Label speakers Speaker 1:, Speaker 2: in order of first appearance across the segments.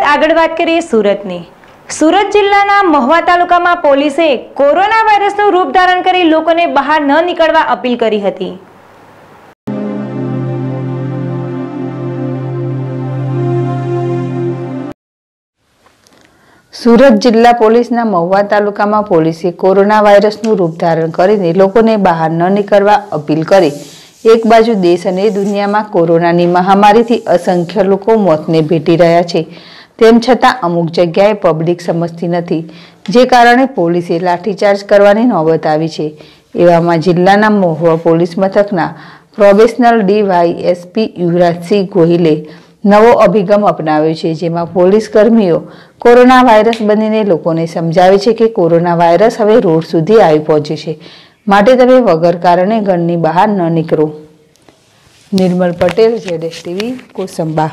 Speaker 1: બાદ આગળ વાત કરીએ સુરતની। સુરત જિલ્લાના મહુવા તાલુકામાં પોલીસે કોરોના વાયરસનું રૂપ ધારણ કરી લોકોને બહાર ન નીકળવા અપીલ કરી હતી।
Speaker 2: સુરત જિલ્લા પોલીસના મહુવા તાલુકામાં પોલીસે કોરોના વાયરસનું રૂપ ધારણ કરીને લોકોને બહાર ન નીકળવા અપીલ કરી। એક બાજુ દેશ અને દુનિયામાં કોરોનાની મહામારીથી અસંખ્ય લોકો મોતને ભેટી રહ્યા છે, તેમ છતાં અમુક જગ્યાએ પબ્લિક સમજતી નથી, જે કારણે પોલીસે લાઠીચાર્જ કરવાની નોબત આવી છે। એવામાં જિલ્લાના મહુવા પોલીસ મથકના પ્રોબેશનલ ડીવાયએસપી યુવરાજસિંહ ગોહિલે નવો અભિગમ અપનાવ્યો છે, જેમાં પોલીસ કર્મીઓ કોરોના વાયરસ બનીને લોકોને સમજાવે છે કે કોરોના વાયરસ હવે રોડ સુધી આવી પહોંચ્યો છે, માટે તમે વગર કારણે ઘરની બહાર ન નીકળો। નિર્મલ પટેલ, ZSTV, કોસંબા।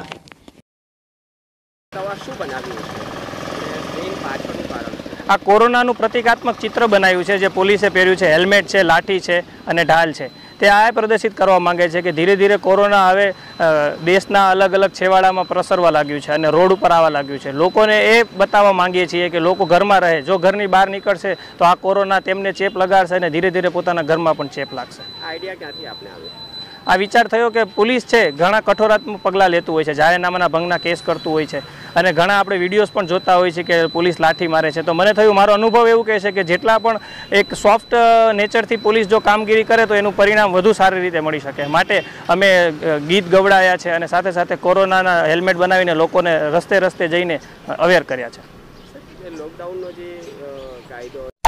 Speaker 3: આ કોરોનાનું પ્રતિકાત્મક ચિત્ર બનાવ્યું છે, જે પોલીસે પહેર્યું છે। હેલ્મેટ છે, લાઠી છે અને ઢાલ છે। તે આ પ્રદર્શિત કરવા માંગે છે કે ધીરે ધીરે કોરોના હવે દેશના અલગ અલગ છેવાડામાં પ્રસરવા લાગ્યું છે અને રોડ ઉપર આવવા લાગ્યું છે। લોકોને એ બતાવવા માંગીએ છીએ કે લોકો ઘરમાં રહે, જો ઘરની બહાર નીકળશે તો આ કોરોના તેમને ચેપ લગાડશે અને ધીરે ધીરે પોતાના ઘરમાં પણ ચેપ લાગશે।
Speaker 4: આઈડિયા ક્યાંથી આપને આવ્યો?
Speaker 3: આ વિચાર થયો કે પોલીસ છે ઘણા કઠોરાત્મક પગલાં લેતું હોય છે, જાહેરનામાના ભંગના કેસ કરતું હોય છે અને ઘણા આપણે વિડીયોઝ પણ જોતા હોય છે કે પોલીસ લાઠી મારે છે। તો મને થયું, મારો અનુભવ એવું કહે છે કે જેટલા પણ એક સોફ્ટ નેચરથી પોલીસ જો કામગીરી કરે તો એનું પરિણામ વધુ સારી રીતે મળી શકે। માટે અમે ગીત ગવડાયા છે અને સાથે સાથે કોરોનાના હેલ્મેટ બનાવીને લોકોને રસ્તે રસ્તે જઈને અવેર કર્યા છે।
Speaker 4: લોકડાઉનનો જે કાયદો